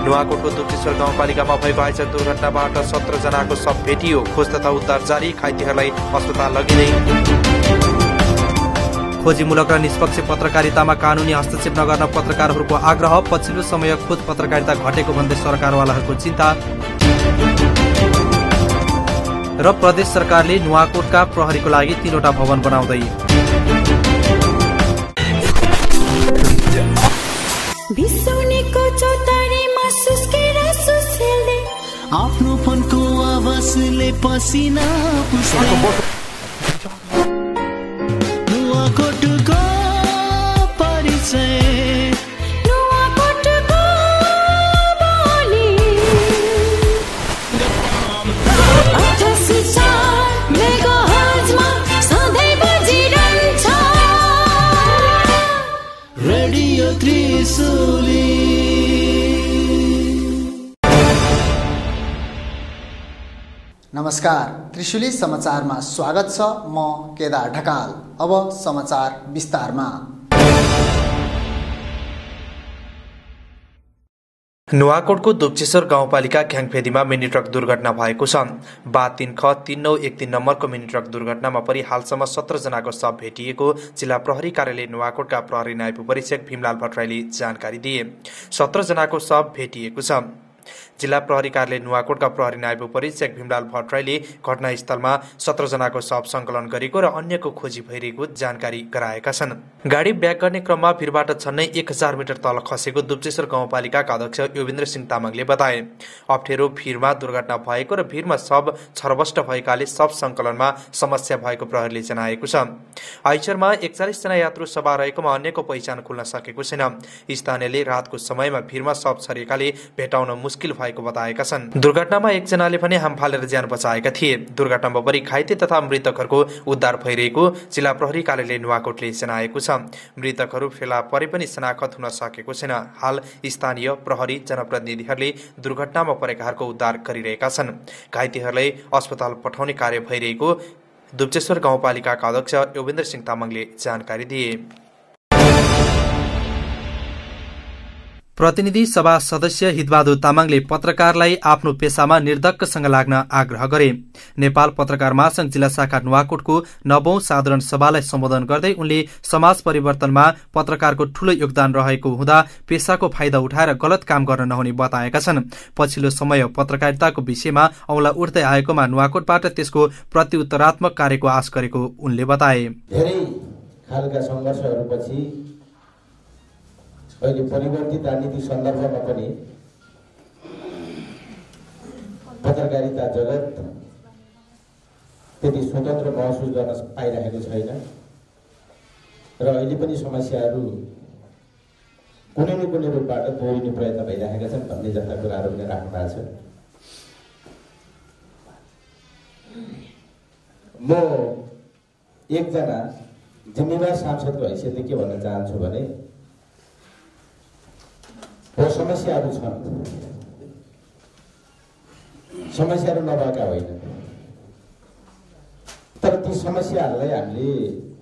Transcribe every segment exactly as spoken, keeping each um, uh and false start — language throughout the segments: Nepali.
नुवाकोटको दुप्टेश्वर गाउँपालिकामा भएको आइसर दुर्घटनाबाट सत्र जनाको शव भेटियो। खोज तथा उद्धार जारी, घाइतेहरूलाई अस्पताल लगिँदै। खोजीमूलक र निष्पक्ष पत्रकारितामा कानूनी हस्तक्षेप नगर्न पत्रकारहरूको आग्रह। पछिल्लो समय खोज पत्रकारिता घटेको भन्दै सरकारवालाहरूको चिन्ता। र प्रदेश सरकारले नुवाकोटका प्रहरीको लागि तीनवटा भवन बनाउँदै। बिसौनीको चौतारीमा सुस्केर सुस्केल्दै आफ्नो फनको आवाजले पसिना पुस्दै नुवाकोटको परिचय नुवाकोटको बोली अठासी चार मेगाहर्जमा सधैँ बजिरहन्छ रेडियो त्रिशूली। नमस्कार, त्रिशूली समाचारमा स्वागत छ। म केदार ढकाल। अब समाचार विस्तारमा। नुवाकोटको दुप्टेश्वर गाउँपालिका घ्याङफेदीमा मिनी ट्रक दुर्घटना भएको छ। बा तीन ख तीन नौ एक तीन नम्बरको मिनी ट्रक दुर्घटनामा परि हालसम्म सत्र जनाको शव भेटिएको जिल्ला प्रहरी कार्यालय नुवाकोटका प्रहरी नायब उपरीक्षक भीमलाल भट्टराईले जानकारी दिए। सत्र जनाको शव भेटिएको छ। जिल्ला प्रहरी कार्यालय नुवाकोटका प्रहरी नायब उपरीक्षक भीमलाल भट्टराईले घटनास्थलमा सत्र जनाको शव संकलन गरेको र अन्यको खोजी भइरहेको जानकारी गराएका छन्। गाडी ब्याक गर्ने क्रममा भिरबाट छन्नै एक हजार मिटर तल खसेको दुप्टेश्वर गाउँपालिकाका अध्यक्ष योगेन्द्र सिंह तामाङले बताए। अप्ठ्यारो भिरमा दुर्घटना भएको र भिरमा शव छरबष्ट भएकाले शव संकलनमा समस्या भएको प्रहरीले जनाएको छ। आइचरमा एकचालिस जना यात्रु सवार रहेकोमा अन्यको पहिचान खुल्न सकेको छैन। स्थानीयले रातको समयमा भिरमा शव छरेकाले भेटाउन मुस्किल भएको बताएका छन्। दुर्घटनामा एकजनाले पनि हाम फालेर ज्यान बचाएका थिए। दुर्घटनामा परि घाइते तथा मृतकहरूको उद्धार भइरहेको जिल्ला प्रहरी कार्यालय नुवाकोटले जनाएको छ। मृतकहरू फेला परे पनि शनाखत हुन सकेको छैन। हाल स्थानीय प्रहरी जनप्रतिनिधिहरूले दुर्घटनामा परेकाहरूको उद्धार गरिरहेका छन्। घाइतेहरूलाई अस्पताल पठाउने कार्य भइरहेको दुप्टेश्वर गाउँपालिकाका अध्यक्ष योगेन्द्र सिंह तामाङले जानकारी दिए। प्रतिनिधि सभा सदस्य हितबहादुर तामाङले पत्रकारलाई आफ्नो पेसामा निर्धक्कसँग लाग्न आग्रह गरे। नेपाल पत्रकार महासंघ जिल्ला शाखा नुवाकोटको नवौं साधारण सभालाई सम्बोधन गर्दै उनले समाज परिवर्तनमा पत्रकारको ठूलो योगदान रहेको हुँदा पेसाको फाइदा उठाएर गलत काम गर्न नहुने बताएका छन्। पछिल्लो समय पत्रकारिताको विषयमा औंला उठ्दै आएकोमा नुवाकोटबाट त्यसको प्रत्युत्तरात्मक कार्यको आश गरेको उनले बताए। धेरै खालका संघर्षहरूपछि अहिले परिवर्तित राजनीतिक सन्दर्भमा पनि पत्रकारिता जगत त्यति स्वतन्त्र महसुस गर्न पाइरहेको छैन र अहिले पनि समस्याहरू कुनै न कुनै रूपबाट दोहोरिने प्रयत्न भइरहेका छन् भन्ने जस्ता कुराहरू पनि राख्नु भएको छ। म एकजना जिम्मेवार सांसदको हैसियतले के भन्न चाहन्छु भने समस्याहरू छन्, समस्याहरू नभएका होइन, तर ती समस्याहरूलाई हामीले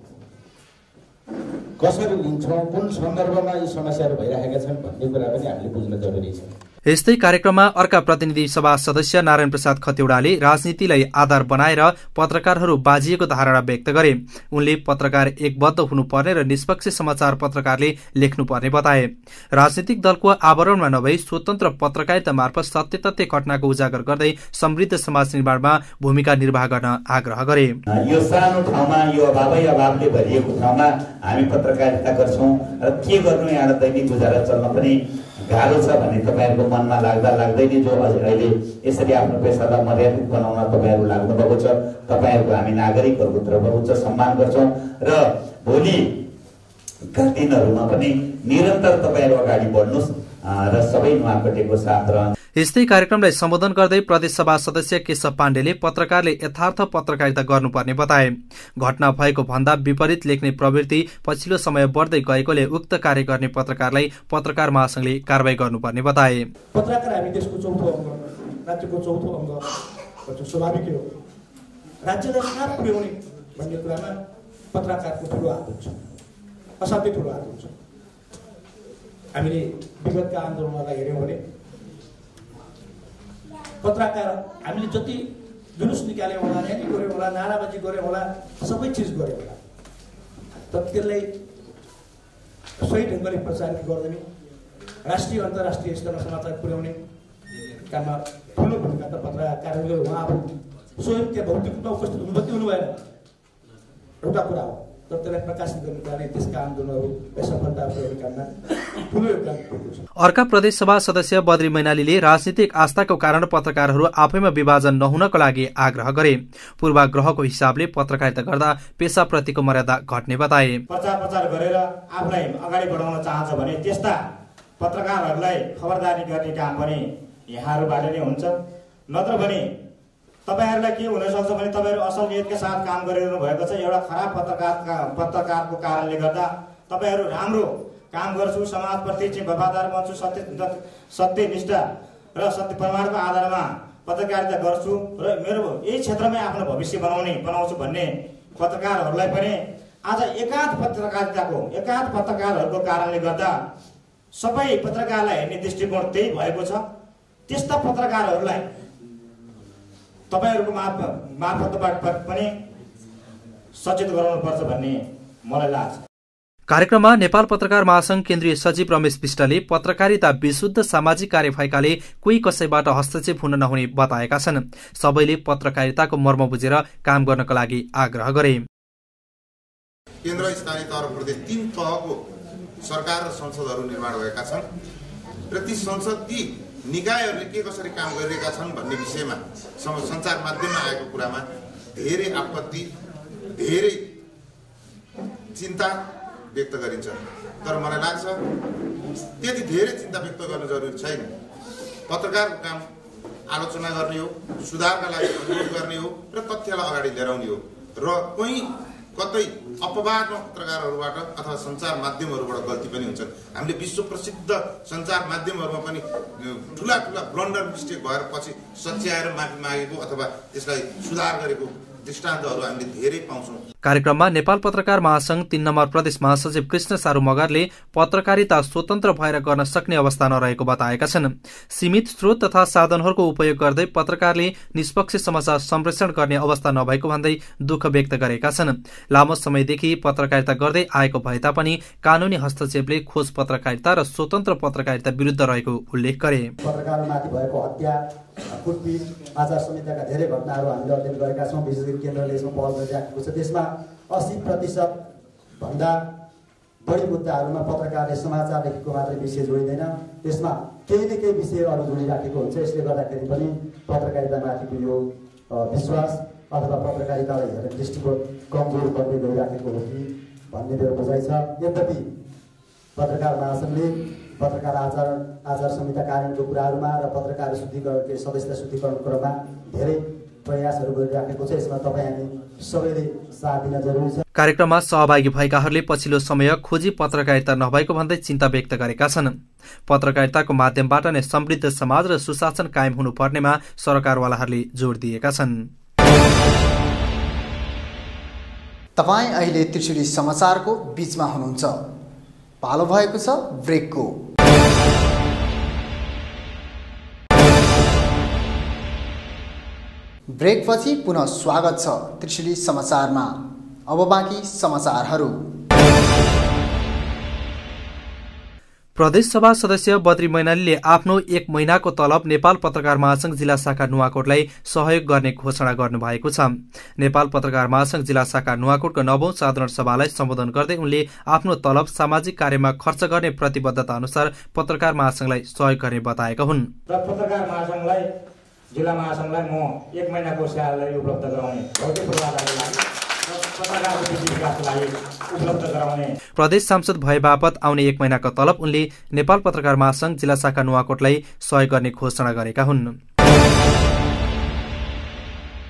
कसरी लिन्छौँ, कुन सन्दर्भमा यी समस्याहरू भइरहेका छन् भन्ने कुरा पनि हामीले बुझ्न जरुरी छ। यस्तै कार्यक्रममा अर्का प्रतिनिधि सभा सदस्य नारायण प्रसाद खतिवड़ाले राजनीतिलाई आधार बनाएर पत्रकारहरू बाजिएको धारणा व्यक्त गरे। उनले पत्रकार एकबद्ध हुनुपर्ने र निष्पक्ष समाचार पत्रकारले लेख्नुपर्ने बताए। राजनीतिक दलको आवरणमा नभई स्वतन्त्र पत्रकारिता मार्फत सत्य तथ्य घटनाको उजागर गर्दै समृद्ध समाज निर्माणमा भूमिका निर्वाह गर्न आग्रह गरे। यो सानो ठाउँमा यो अभावै अभावले भरिएको ठाउँमा हामी पत्रकारिता गर्छौं र के गर्नु यहाँ दैनिक गुजारा चल्न पनि गाह्रो छ भन्ने तपाईहरुको मनमा लाग्दा लाग्दै नै जो अहिले यसरी आफ्नो पेशालाई मर्यादित बनाउन तपाईहरु लाग्नु भएको छ, तपाईहरुको हामी नागरिकहरुको तर्फबाट उच्च सम्मान गर्छौं र भोलि का दिनहरुमा पनि निरन्तर तपाईहरु अगाडि बढ्नुस् र सबै नुवाकोटेको साथ रहनु। यस्तै कार्यक्रमलाई सम्बोधन गर्दै प्रदेश सभा सदस्य केशव पाण्डेले पत्रकारले यथार्थ पत्रकारिता गर्नुपर्ने बताए। घटना भएको भन्दा विपरीत लेख्ने प्रवृत्ति पछिल्लो समय बढ्दै गएकोले उक्त कार्य गर्ने पत्रकारलाई पत्रकार महासंघले कारबाही गर्नुपर्ने बताए। पत्रकार हामी देशको चौथो अङ्ग, राज्यको चौथो अङ्ग भन्छ, स्वाभाविक हो। राज्यलाई साथ पुर्याउने भन्ने कुरामा पत्रकारको ठूलो हात हुन्छ, असाध्यै ठूलो हात हुन्छ। हामीले विगतका आन्दोलनलाई हेर्यौं भने पत्रकार हामीले जति जुलुस निकाल्यौँ होला, र्याली गऱ्यौँ होला, नाराबाजी गऱ्यौँ होला, सबै चिज गऱ्यौँ होला, तर त्यसलाई सही ढङ्गले प्रचारित गर्दैन, राष्ट्रिय अन्तर्राष्ट्रिय स्तरमा समाचार पुर्याउने काममा ठुलो भूमिका त पत्रकार कार्यालय उहाँहरू स्वयं त्यहाँ भौतिक रूपमा उपस्थित हुनु मात्रै हुनु भएन, एउटा कुरा हो, तर त्यसलाई प्रकाशित गर्नुको लागि त्यसका आन्दोलनहरू सफलता पुर्याउने काममा ठुलो योगदान पुगेको छ। अर्का प्रदेशसभा सदस्य बद्री मैनालीले राजनीतिक आस्थाको कारण पत्रकारहरू आफैमा विभाजन नहुनको लागि आग्रह गरे। पूर्वाग्रहको हिसाबले पत्रकारिता गर्दा पेसाप्रतिको मर्यादा घट्ने बताए। प्रचार प्रचार गरेर आफूलाई अगाडि बढाउन चाहन्छ भने त्यस्ता पत्रकारहरूलाई खबरदारी गर्ने काम पनि यहाँहरूबाट नै हुन्छ, नत्र भने तपाईहरुलाई के हुन सक्छ भने तपाईहरु असल नियतका साथ काम गरिरहनु भएको छ, एउटा खराब पत्रकारका पत्रकारको कारणले गर्दा तपाईहरु राम्रो काम गर्छु, समाजप्रति चाहिँ वफादार बन्छु, सत्य सत्यनिष्ठ र सत्य प्रमाणको आधारमा पत्रकारिता गर्छु र मेरो यही क्षेत्रमै आफ्नो भविष्य बनाउने बनाउँछु भन्ने पत्रकारहरूलाई पनि आज एकाध पत्रकारिताको एकाध पत्रकारहरूको कारणले गर्दा सबै पत्रकारलाई हेर्ने दृष्टिकोण त्यही भएको छ। त्यस्ता पत्रकारहरूलाई तपाईहरुको मार्फतबाट पनि सचेत गराउनुपर्छ भन्ने मलाई लाग्छ। कार्यक्रममा नेपाल पत्रकार महासंघ केन्द्रीय सचिव रमेश विष्टले पत्रकारिता विशुद्ध सामाजिक कार्य भएकाले कोही कसैबाट हस्तक्षेप हुन नहुने बताएका छन्। सबैले पत्रकारिताको मर्म बुझेर काम गर्नका लागि आग्रह गरे। केन्द्र, स्थानीय तह र प्रदेश तीन तहको सरकार र संसदहरू निर्माण भएका छन् र ती संसद ती निकायहरूले के कसरी काम गरिरहेका छन् भन्ने विषयमा सञ्चार माध्यममा आएको कुरामा धेरै आपत्ति, धेरै चिन्ता व्यक्त गरिन्छ। तर मलाई लाग्छ त्यति धेरै चिन्ता व्यक्त गर्न जरुरी छैन। पत्रकारको काम आलोचना गर्ने हो, सुधारका लागि अनुरोध गर्ने हो र तथ्यलाई अगाडि लिएर आउने हो र कोही कतै अपवादमा पत्रकारहरूबाट अथवा सञ्चार माध्यमहरूबाट गल्ती पनि हुन्छन्। हामीले विश्व प्रसिद्ध सञ्चार माध्यमहरूमा पनि ठुला ठुला ब्लन्डर मिस्टेक भएर पछि सच्याएर माफी मागेको अथवा त्यसलाई सुधार गरेको दृष्टान्तहरू हामीले धेरै पाउँछौँ। कार्यक्रममा नेपाल पत्रकार महासंघ तीन नम्बर प्रदेश महासचिव कृष्ण सारू मगरले पत्रकारिता स्वतन्त्र भएर गर्न सक्ने अवस्था नरहेको बताएका छन्। सीमित स्रोत तथा साधनहरूको उपयोग गर्दै पत्रकारले निष्पक्ष समाचार सम्प्रेषण गर्ने अवस्था नभएको भन्दै दुःख व्यक्त गरेका छन्। लामो समयदेखि पत्रकारिता गर्दै आएको भए तापनि कानूनी हस्तक्षेपले खोज पत्रकारिता र स्वतन्त्र पत्रकारिता विरुद्ध रहेको उल्लेख गरे। पत्रकारमाथि भएको हत्या, कुटपिट, आचार संहिताका धेरै घटनाहरू हामीले अध्ययन गरेका छौँ। विशेष गरी केन्द्रले यसमा पहल गरिराखेको छ। त्यसमा अस्सी प्रतिशत भन्दा बढी मुद्दाहरूमा पत्रकारले समाचार लेखेको मात्रै विषय जोडिँदैन, त्यसमा केही न केही विषयहरू जोडिराखेको हुन्छ। यसले गर्दाखेरि पनि पत्रकारितामाथिको यो विश्वास अथवा पत्रकारितालाई हेर्ने दृष्टिकोण कमजोर गर्दै गइराखेको हो कि भन्ने मेरो बुझाइ छ। यद्यपि पत्रकार महासंघले पत्रकार आचार आचार संहिता कानुनको कुराहरूमा र पत्रकार शुद्धिकरणको सदस्यता शुद्धिकरणको क्रममा धेरै प्रयासहरू गरिराखेको छ। यसमा तपाईँ हामी सबैले साथ दिन जरुरी छ। कार्यक्रममा सहभागी भएकाहरूले पछिल्लो समय खोजी पत्रकारिता नभएको भन्दै चिन्ता व्यक्त गरेका छन्। पत्रकारिताको माध्यमबाट नै समृद्ध समाज र सुशासन कायम हुनुपर्नेमा सरकारवालाहरूले जोड दिएका छन्। तपाईँ अहिले त्रिशुली समाचारको बीचमा हुनुहुन्छ। पालो भएको छ ब्रेकको। ब्रेकपछि पुनः स्वागत छ त्रिशुली समाचारमा। अब बाँकी समाचारहरू। प्रदेशसभा सदस्य बद्री मैनालीले आफ्नो एक महिनाको तलब नेपाल पत्रकार महासंघ जिल्ला शाखा नुवाकोटलाई सहयोग गर्ने घोषणा गर्नुभएको छ। नेपाल पत्रकार महासंघ जिल्ला शाखा नुवाकोटको नवौं साधारण सभालाई सम्बोधन गर्दै उनले आफ्नो तलब सामाजिक कार्यमा खर्च गर्ने प्रतिबद्धता अनुसार पत्रकार महासंघलाई सहयोग गर्ने बताएका हुन्। पत्रकार महासंघलाई जिल्ला महासंघलाई म एक महिनाको स्यालेरी उपलब्ध गराउने भौतिक पूर्वाधारका लागि पत्रकारको विकासका लागि उपलब्ध गराउने। प्रदेश सांसद भए बापत आउने एक महिनाको तलब उनले नेपाल पत्रकार महासंघ जिल्ला शाखा नुवाकोटलाई सहयोग गर्ने घोषणा गरेका हुन्।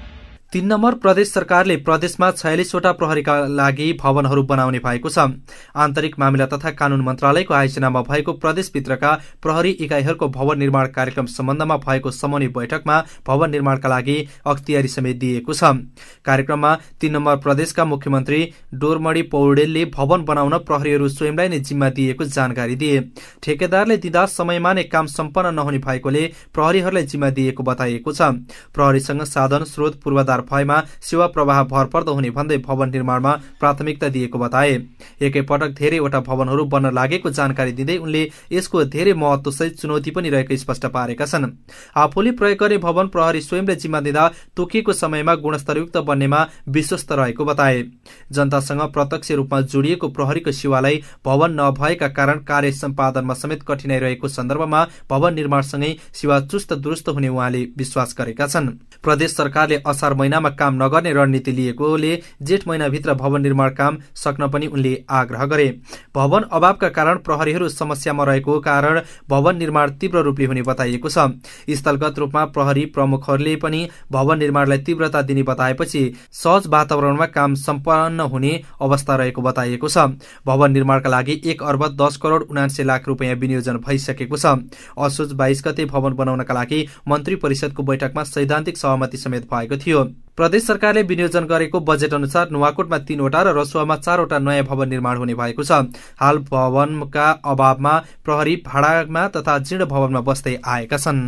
तीन नम्बर प्रदेश सरकारले प्रदेशमा छयालिसवटा प्रहरीका लागि भवनहरू बनाउने भएको छ। आन्तरिक मामिला तथा कानून मन्त्रालयको आयोजनामा भएको प्रदेशभित्रका प्रहरी इकाइहरूको भवन निर्माण कार्यक्रम सम्बन्धमा भएको समन्वय बैठकमा भवन निर्माणका लागि अख्तियारी समेत दिएको छ। कार्यक्रममा तीन नम्बर प्रदेशका मुख्यमन्त्री डोरमणी पौडेलले भवन बनाउन प्रहरीहरू स्वयंलाई नै जिम्मा दिएको जानकारी दिए। ठेकेदारले दिँदा समयमा नै काम सम्पन्न नहुने भएकोले प्रहरीहरूलाई जिम्मा दिएको बताइएको छ। प्रहरीसँग साधन स्रोत पूर्वाधार भएमा सेवा प्रवाह भरपर्दो हुने भन्दै भवन निर्माणमा प्राथमिकता दिएको बताए। एकैपटक धेरैवटा भवनहरू बन्न लागेको जानकारी दिँदै उनले यसको धेरै महत्वसहित चुनौती पनि रहेको स्पष्ट पारेका छन्। आफूले प्रयोग गर्ने भवन प्रहरी स्वयंले जिम्मा दिँदा तोकिएको समयमा गुणस्तरयुक्त बन्नेमा विश्वस्त रहेको बताए। जनतासँग प्रत्यक्ष रूपमा जोडिएको प्रहरीको सेवालाई भवन नभएका कारण कार्य सम्पादनमा समेत कठिनाई रहेको सन्दर्भमा भवन निर्माणसँगै सेवा चुस्त दुरुस्त हुने उहाँले विश्वास गरेका छन्। प्रदेश सरकारले असार महिनामा काम नगर्ने रणनीति लिएकोले जेठ महिनाभित्र भवन निर्माण काम सक्न पनि उनले आग्रह गरे। भवन अभावका कारण प्रहरीहरू समस्यामा रहेको कारण भवन निर्माण तीव्र रूपले हुने बताइएको छ। स्थलगत रूपमा प्रहरी प्रमुखहरूले पनि भवन निर्माणलाई तीव्रता दिने बताएपछि सहज वातावरणमा काम सम्पन्न हुने अवस्था रहेको बताइएको छ। भवन निर्माणका लागि एक अर्ब दस करोड उनान्से लाख रुपियाँ विनियोजन भइसकेको छ। असोज बाइस गते भवन बनाउनका लागि मन्त्री परिषदको बैठकमा सैद्धान्तिक सहमति समेत भएको थियो। प्रदेश सरकारले विनियोजन गरेको बजेट अनुसार नुवाकोटमा तीनवटा र रसुवामा चारवटा नयाँ भवन निर्माण हुने भएको छ। हाल भवनका अभावमा प्रहरी भाडामा तथा जीर्ण भवनमा बस्दै आएका छन्।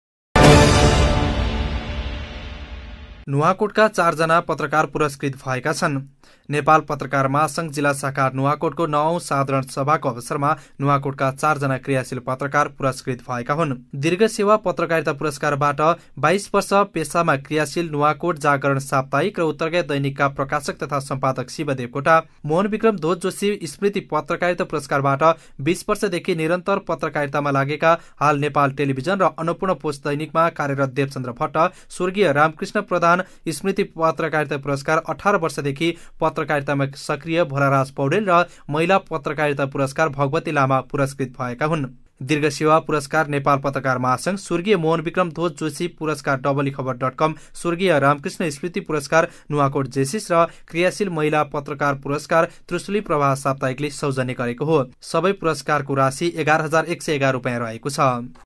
नुवाकोटका चारजना पत्रकार पुरस्कृत भएका छन्। नेपाल पत्रकार महासंघ जिल्ला शाखा नुवाकोटको नवौं साधारण सभाको अवसरमा नुवाकोटका चारजना क्रियाशील पत्रकार पुरस्कृत भएका हुन्। दीर्घ सेवा पत्रकारिता पुरस्कारबाट बाइस वर्ष पेसामा क्रियाशील नुवाकोट जागरण साप्ताहिक र उत्तरगया दैनिकका प्रकाशक तथा सम्पादक शिव देवकोटा, मोहन विक्रम धोज जोशी स्मृति पत्रकारिता पुरस्कारबाट बीस वर्षदेखि निरन्तर पत्रकारितामा लागेका हाल नेपाल टेलिभिजन र अन्नपूर्ण पोस्ट दैनिकमा कार्यरत देवचन्द्र भट्ट, स्वर्गीय रामकृष्ण प्रधान स्मृति पत्रकारिता पुरस्कार अठार वर्षदेखि पत्रकारितामा सक्रिय भोलाराज पौडेल र महिला पत्रकारिता पुरस्कार भगवती लामा पुरस्कृत भएका हुन्। दीर्घ सेवा पुरस्कार नेपाल पत्रकार महासंघ, स्वर्गीय मोहन विक्रम धोज जोशी पुरस्कार डबली खबर डट कम, स्वर्गीय रामकृष्ण स्मृति पुरस्कार नुवाकोट जेसिस र क्रियाशील महिला पत्रकार पुरस्कार त्रिशुली प्रवाह साप्ताहिकले सौजन्य गरेको हो। सबै पुरस्कारको राशि एघार हजार एक सय एघार रुपियाँ रहेको छ।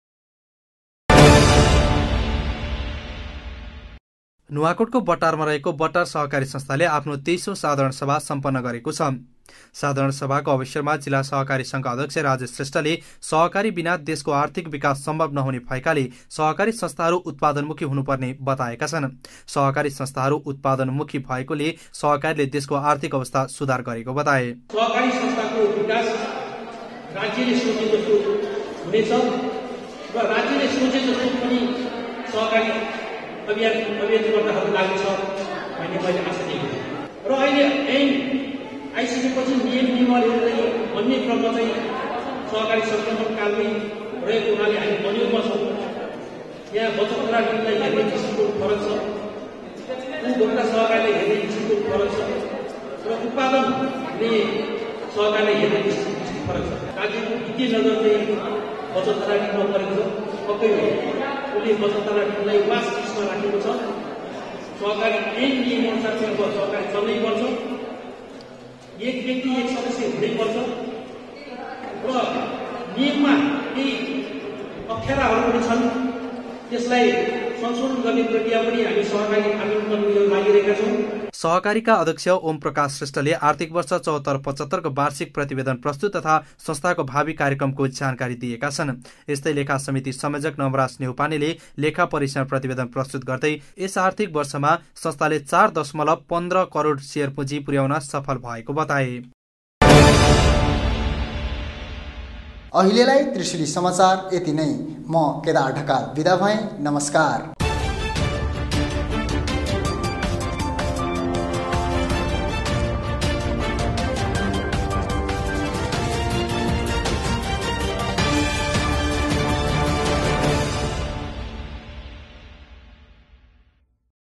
नुवाकोटको बट्टारमा रहेको बट्टार सहकारी संस्थाले आफ्नो तेइसौं साधारण सभा सम्पन्न गरेको छ। साधारण सभाको अवसरमा जिल्ला सहकारी संघ अध्यक्ष राजेश श्रेष्ठले सहकारी बिना देशको आर्थिक विकास सम्भव नहुने भएकाले सहकारी संस्थाहरू उत्पादनमुखी हुनुपर्ने बताएका छन्। सहकारी संस्थाहरू उत्पादनमुखी भएकोले सहकारीले देशको आर्थिक अवस्था सुधार गरेको बताए। सहकारी संस्थाको विकास राज्यले सोचे जस्तो हुनेछ र राज्यले सोचे जस्तो पनि सहकारी अभियान अभियानकर्ताहरू लाग्छ भन्ने मैले आशा दिएको छु। र अहिले ऐन आइसकेपछि नियम नियमावलीहरू भन्ने क्रम चाहिँ सहकारी संक्रमण कालमै रहेको हुनाले हामी बनियोमा छौँ। यहाँ बचत राख्नेलाई हेर्ने किसिमको फरक छ, उपभोक्ता सहकारीलाई हेर्ने किसिमको फरक छ र उत्पादनले सहकारीलाई हेर्ने किसिमको फरक छ। राज्यको वित्तीय नजर चाहिँ बचत राख्नुमा परेको छ। पक्कै हो उसले बचत राख्नुलाई वास किसमा राखेको छ। सहकारी ऐन नियम अनुसार चाहिँ सहकारी चल्नै पर्छ। एक व्यक्ति एक सदस्य हुनैपर्छ र नियममा केही अप्ठ्याराहरू पनि छन्, त्यसलाई संशोधन गर्ने प्रक्रिया पनि हामी सहकारी कानुन गर्न लागिरहेका छौँ। सहकारीका अध्यक्ष ओम प्रकाश श्रेष्ठले आर्थिक वर्ष चौहत्तर पचहत्तरको वार्षिक प्रतिवेदन प्रस्तुत तथा संस्थाको भावी कार्यक्रमको जानकारी दिएका छन्। यस्तै लेखा समिति संयोजक नवराज नेउपानेले लेखा परीक्षण प्रतिवेदन प्रस्तुत गर्दै यस आर्थिक वर्षमा संस्थाले चार दशमलव पन्ध्र करोड शेयर पुँजी पुर्याउन सफल भएको बताए। अहिलेलाई त्रिशुली समाचार यति नै। म केदार ढकाल बिदा भएँ। नमस्कार।